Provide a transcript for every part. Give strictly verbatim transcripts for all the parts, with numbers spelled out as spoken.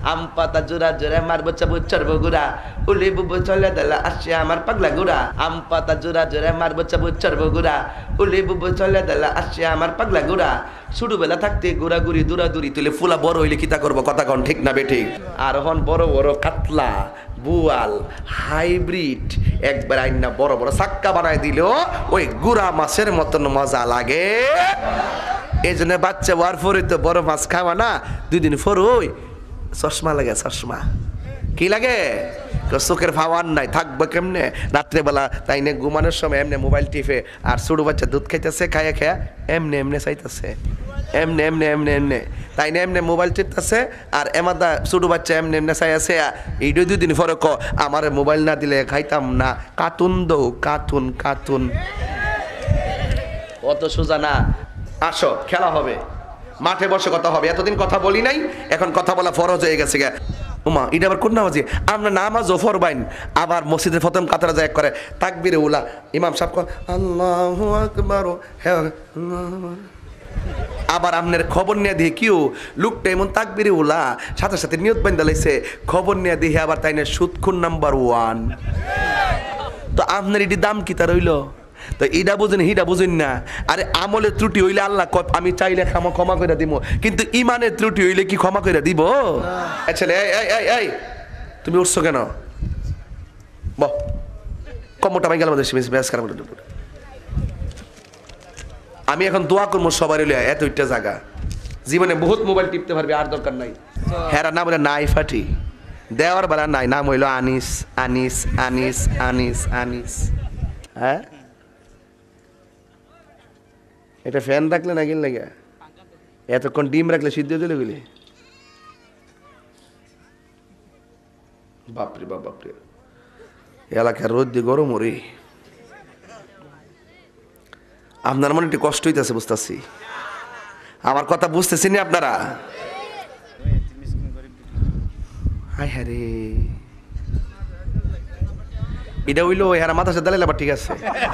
আম পাতা জোড়া জোড়া মারবো চাবো চড়বো গুড়া উলি বুবু চলে দিলা আসছে আমার পাগলা গুড়া আম পাতা জোড়া জোড়া মারবো চাবো চড়বো গুড়া উলি বুবু চলে দিলা আসছে আমার পাগলা গুড়া ছোটবেলা থাকতে ঘোরাঘুরি দৌড়াদৌড়ি তুলে ফুলা বড় হইলে কিতা করবো কথা কন ঠিক না বেঠিক আর হন বড় বড় কাতলা বুয়াল হাইব্রিড একবার আইনা বড় বড় সাক্কা বানায় দিলেও ওই গুড়া মাছের মতন মজা লাগে। এই জন্য বাচ্চা হওয়ার পরে তো বড় মাছ খাওয়া না, দুই দিন পর ওই চশমা লাগে, চশমা কি লাগে চোখের পাওয়ার নাই, থাকবে কেমনে রাত্রেবেলা তাই না ঘুমানোর সময় এমনি মোবাইল টিপে আর ছোট বাচ্চা দুধ খাইতেছে, খাইয়া খাইয়া এমনি এমনি চাইতেছে, এমনি এমনি এমনি এমনি তাই না এমনি মোবাইল টিপতেছে আর এমাদা ছোট বাচ্চা এমনি এমনি চাইছে। এইটাই দুই দিন পরে ক আমার মোবাইল না দিলে খাইতাম না, কার্টুন দৌ কার্টুন কার্টুন অত সোজা না। আসো খেলা হবে, মাঠে বসে কথা হবে, এতদিন কথা বলি নাই, এখন কথা বলা ফরজ হয়ে গেছে গে। উমা এটা আবার কোন নামাজি আমরা নামাজ ও ফরবাইন আবার মসজিদের প্রথম কাতারে যায় করে তাকবীরে উলা ইমাম সাহেব কয় আল্লাহু আকবার, হ্যাঁ আবার আপনার খবর নিয়ে দিয়ে কিউ লোকটা এমন তাকবীরে উলা সাথে সাথে নিয়ত বান্ধা লাইছে, খবর নিয়ে দিয়ে আবার তাই না সুদখুর নাম্বার ওয়ান। তো আপনার এটি দাম কি তা রইল? তো এটা বুঝেন হিটা বুঝেন না। আরে আমলের ত্রুটি হইলে আল্লাহ আমি চাইলে ক্ষমা ক্ষমা করে দিব, কিন্তু ইমানের ত্রুটি হইলে কি ক্ষমা করে দিব? ছেলে এই এই এই তুমি উঠছো কেন? বহ কমটা ভাই গেল ব্যাস খারাপ। আমি এখন দোয়া করবো সবার হইলে এত একটা জায়গা জীবনে বহুত মোবাইল টিপতে পারবি, আর দরকার নাই। হ্যাঁ না বলে নাই ফাটি দেওয়ার বেলা নাই, নাম হইল আনিস আনিস আনিস আনিস আনিস। হ্যাঁ এটা ফ্যান রাখলে না কিন লাগে এতক্ষণ ডিম রাখলে সিদ্ধ চলে গেলে বাপরে বাপ বাপরে এলাকার রোদ দিয়ে গরম ওরে। আপনার মনে একটু কষ্ট হইতেছে বুঝতেছি, আমার কথা বুঝতেছি না আপনারা? হায় হ্যাঁ রে এটা হইলো এরা মাথা সাথে দিলে আবার ঠিক আছে,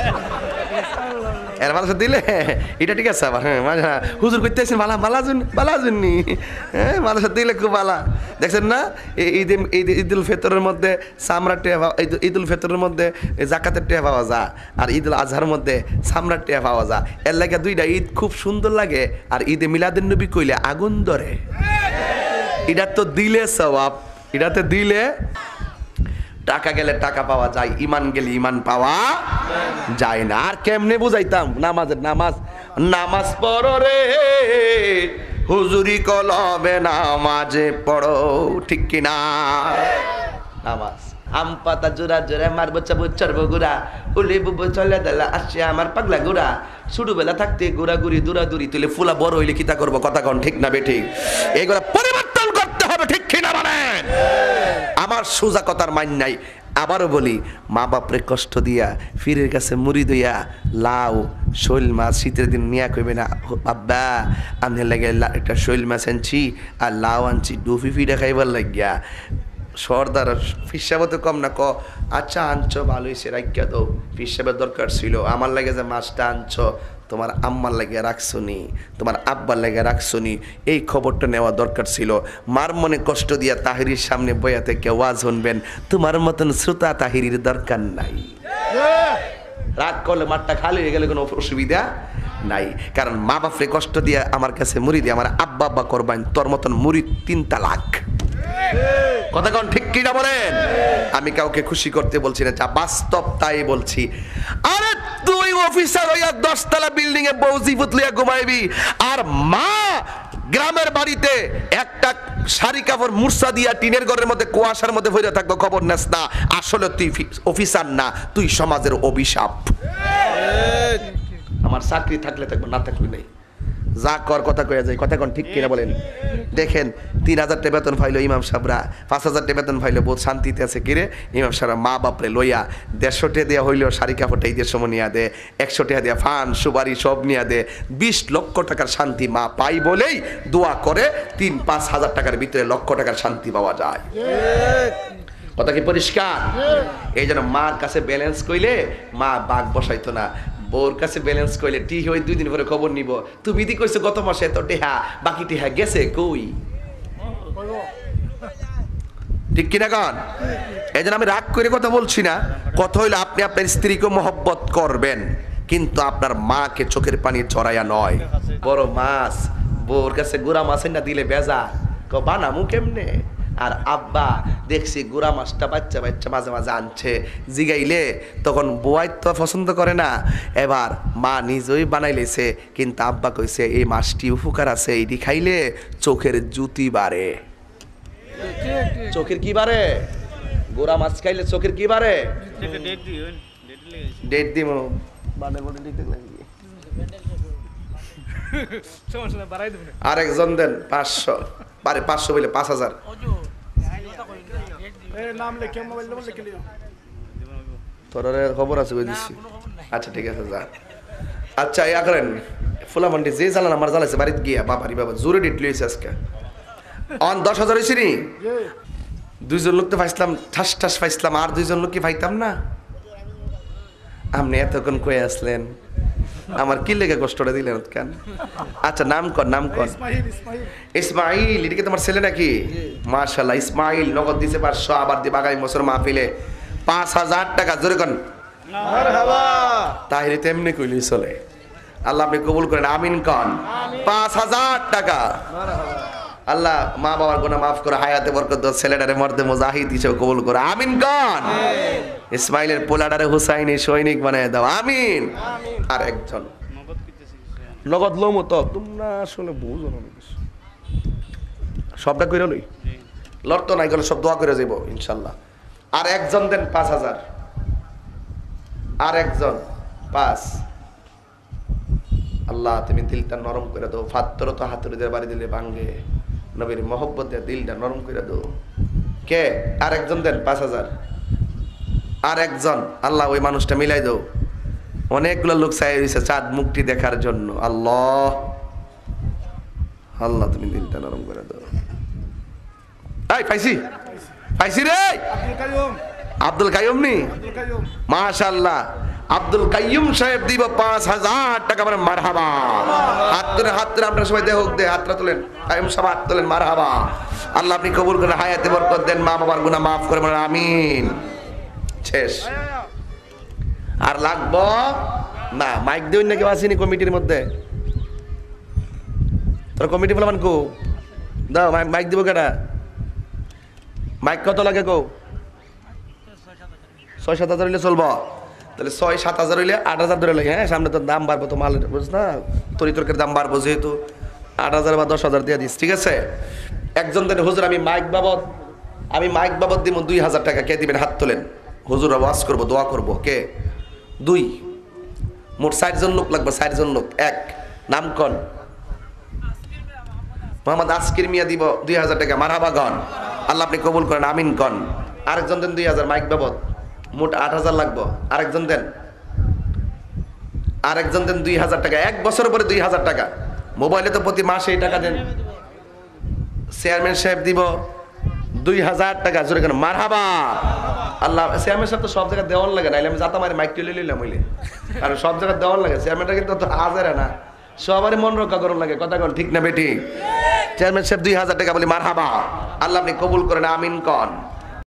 এর মাথা দিলে এটা ঠিক আছে আবার। হ্যাঁ হুজুর করতেছেন বালা বালা জুন বালা জুননি, হ্যাঁ মাথা সাথে দিলে খুব বালা। দেখছেন না ঈদ ঈদ উল ফিতরের মধ্যে চামড়ার টেয়া পাওয়া, ঈদ উল ফিতরের মধ্যে জাকাতের টেয়া পাওয়া যায়, আর ঈদ উল আজহার মধ্যে চামড়ার টেয়া পাওয়া যায়। এর লাগে দুইটা ঈদ খুব সুন্দর লাগে। আর ঈদে মিলাদুন নবী কইলে আগুন ধরে, এটা তো দিলে সওয়াব, এটাতে দিলে টাকা গেলে টাকা পাওয়া যায়, ইমান গেলে ইমান পাওয়া যায় না। আর কেমনে বুঝাইতাম নামাজের নামাজ নামাজ পড়ো রে হুজুরি কলবে নামাজে পড়ো, ঠিক কিনা? নামাজ আম পাতা জোড়া জোড়া মারবো চাবো চড়বো গুড়া উলি বুবু চলে দিলা আসছে আমার পাগলা গুড়া ছোটবেলা থাকতে ঘোরাঘুরি দৌড়াদৌড়ি তুলে ফুলা বড় হইলে কিতা করবো কথা কন ঠিক না বেঠিক? এগুলা পরিবর্তন করতে হবে, ঠিক কিনা? মানে আমার সোজা কথার মান নাই। আবারও বলি মা বাপরে কষ্ট দিয়া ফিরের কাছে মুড়ি দইয়া লাউ শৈল মাছ শীতের দিন নিয়া কইবে না আব্বা আনতে লাগে একটা শৈল মাছ আনছি আর লাউ আনছি ডুফি ফিটা খাইবার লাগিয়া সর্দার ফিসাবো তো কম না ক আচ্ছা আনছো ভালো হয়েছে রাখিয়া দো, ফিসাবের দরকার ছিল আমার লাগে যে মাছটা আনছো তোমার আম্মার লাগে রাখছো নি, তোমার আব্বার লাগে রাখছো নি, এই খবরটা নেওয়া দরকার ছিল। মার মনে কষ্ট দিয়া তাহিরির সামনে বয়াতে কেউ ওয়াজ শুনবেন, তোমার মতন শ্রোতা তাহিরির দরকার নাই। রাগ করলে মাঠটা খালি হয়ে গেলে কোনো অসুবিধা নাই, কারণ মা বাপরে কষ্ট দিয়া আমার কাছে মুড়ি দিয়ে আমার আব্বা আব্বা করবেন, তোর মতন মুড়ি তিন তালাক। কথা কন ঠিক কিনা বলেন? আমি কাউকে খুশি করতে বলছি না, যা বাস্তব তাই বলছি। আরে তুই অফিসার হইয়া দশতলা বিল্ডিং এ বউজি পুতলিয়া ঘুমাইবি, আর মা গ্রামের বাড়িতে একটা শাড়ি কাপড় মুরসা দিয়া টিনের ঘরের মধ্যে কুয়াশার মধ্যে ভরে থাকবো, খবর নেস না। আসলে তুই অফিসার না, তুই সমাজের অভিশাপ। আমার চাকরি থাকলে থাকবো, না থাকলে নেই, যা কর কথা কয়ে যায়। কথা কোন ঠিক কিনা বলেন? দেখেন তিন হাজার টাকা বেতন পাইলো ইমাম সাহেবরা, পাঁচ হাজার টাকা বেতন পাইলো, বহুত শান্তিতে আছে। কিরে ইমাম সাহেবরা মা বাপরে লইয়া দেড়শো টাকা দেওয়া হইলেও শাড়ি কাপড়টা ঈদের সময় নিয়ে দে, একশো টাকা দেওয়া ফান সুবারি সব নিয়ে দে, বিশ লক্ষ টাকার শান্তি মা পাই বলেই দোয়া করে তিন পাঁচ হাজার টাকার ভিতরে লক্ষ টাকার শান্তি পাওয়া যায়। কথা কি পরিষ্কার? এই জন্য মার কাছে ব্যালেন্স কইলে মা বাঘ বসাইতো না, বউর কাছে ব্যালেন্স কইলে ঠিক হই দুই দিন পরে খবর নিব, তুমি দি কইছো গত মাসে এত টেহা, বাকি টেহা গেছে কই? ঠিক কিনা কন? এই জন্য আমি রাগ করে কথা বলছি না, কথা হইলো আপনি আপনার স্ত্রীকে মহব্বত করবেন, কিন্তু আপনার মাকে চোখের পানি ছড়াইয়া নয়। বড় মাছ বউর কাছে গুড়া মাছ না দিলে বেজা, ক বানামু কেমনে? আর আব্বা দেখছি গুড়া মাছটা বাচ্চা বাচ্চা মাঝে মাঝে আনছে, জিগাইলে তখন বউয়াই তো পছন্দ করে না, এবার মা নিজেই বানাইলেছে, কিন্তু আব্বা কইছে এই মাছটি উপকার আছে, এইটি খাইলে চোখের জুতি বাড়ে। চোখের কি বাড়ে? গোড়া মাছ খাইলে চোখের কি বাড়ে? ডেট দিব আরেকজন দেন পাঁচশো, বারে পাঁচশো বলে পাঁচ হাজার। তোর খবর আছে কই দিচ্ছি। আচ্ছা ঠিক আছে যা। আচ্ছা ইয়া করেন ফুলামন্ডি যে জ্বালান আমার জ্বালাইছে বাড়িতে গিয়া, বাবারি বাবা জোরে ডেট লইছে আজকে। অন দশ হাজার হয়েছি নি, দুইজন লোক তো পাইছিলাম, ঠাস ঠাস পাইছিলাম, আর দুইজন লোক কি পাইতাম না? আপনি এতক্ষণ কয়ে আসলেন, আমার কি লেগে কষ্টটা দিলেন কেন? আচ্ছা নাম কর, নাম কর। ইসমাইল, এটা কি তোমার ছেলে নাকি? মাশাআল্লাহ, ইসমাইল নগদ দিছে পাঁচশো, আবার দিয়ে আগামী বছর মাহফিলে পাঁচ হাজার টাকা। জোরে কন তাহিরে তেমনি কইলি চলে। আল্লাহ আপনি কবুল করেন, আমিন কন। পাঁচ হাজার টাকা আল্লাহ মা বাবার গুনাহ মাফ করে, হায়াতে বরকত দাও, ছেলেটারে মর্দে মুজাহিদ হিসেবে কবুল করে, আমিন কন। ইসমাইলের পোলাটারে হুসাইনি সৈনিক বানায় দাও, আমিন। আর একজন নগদ লমো তো তোমরা আসলে বুঝো না, সবটা কইরা লই লড়ত নাই গেলে সব দোয়া করে যাবো ইনশাল্লাহ। আর একজন দেন পাঁচ হাজার, আর একজন পাঁচ। আল্লাহ তুমি দিলটা নরম করে দাও, ফাত্তর তো হাতুড়িদের বাড়ি দিলে ভাঙ্গে, নবীর মহব্বত দিয়ে দিলটা নরম করে দাও। কে? আর একজন দেন পাঁচ হাজার, আর একজন। আল্লাহ ওই মানুষটা মিলাই দাও। অনেকগুলো লোক চাই রয়েছে চাঁদ মুক্তি দেখার জন্য। আল্লাহ আল্লাহ তুমি দিলটা নরম করে দাও। এই পাইছি পাইছি রে, আব্দুল কাইয়ুম নি? মাশাআল্লাহ, আব্দুল কাইয়ুম সাহেব দিব পাঁচ হাজার টাকা। মানে মারহাবা, হাত তুলে হাত তুলে আপনারা সবাই দেহ দে, হাতটা তুলেন, কাইয়ুম সাহেব হাত তুলেন, মারহাবা। আল্লাহ আপনি কবুল করেন, হায়াতে বরকত দেন, মা বাবার গুনাহ মাফ করে, বলেন আমিন। শেষ। আর লাগবো না? মাইক দেউন নাকি আসেনি কমিটির মধ্যে? তোর কমিটি বলবেন কো দাও মাইক দিব কেটা? মাইক কত লাগে কো? ছয় সাত হাজার হইলে চলবো? তাহলে ছয় সাত হাজার হইলে আট হাজার ধরে লাগে। হ্যাঁ, সামনে তো দাম বাড়বো, তো মালের বুঝ না, তরি তরকারির দাম বাড়বো, যেহেতু আট হাজার বা দশ হাজার দিয়ে দিস। ঠিক আছে, একজন দেন হুজুর আমি মাইক বাবদ আমি মাইক বাবদ দিব দুই হাজার টাকা। কে দিবেন? হাত তোলেন। হুজুর ওয়াজ করবো, দোয়া করবো। কে? দুই। মোট ষাটজন লোক লাগবে, ষাটজন লোক। এক, নাম কন। মোহাম্মদ আসকির মিয়া দিব দুই হাজার টাকা। মারহাবা গন। আল্লাহ আপনি কবুল করেন, আমিন কন। আরেকজন দেন দুই হাজার মাইক বাবদ, মোট আট হাজার লাগবো। আরেকজন দেন, আরেকজন দেন দুই হাজার টাকা। এক বছর পরে দুই হাজার টাকা। মোবাইলে তো প্রতি মাসে এই টাকা দেন। চেয়ারম্যান সাহেব দিব দুই হাজার টাকা। জোরে কেন মারহাবা। আল্লাহ, চেয়ারম্যান সাহেব তো সব জায়গায় দেওয়ার লাগে, নাইলে আমি যাতা মারি মাইক তুলে নিলাম হইলে, কারণ সব জায়গায় দেওয়ার লাগে। চেয়ারম্যানটা কিন্তু হাজারে না, সবারই মন রক্ষা করার লাগে। কথা কন ঠিক না বেটি? চেয়ারম্যান সাহেব দুই হাজার টাকা বলি মারহাবা। আল্লাহ আপনি কবুল করেন, আমিন কন।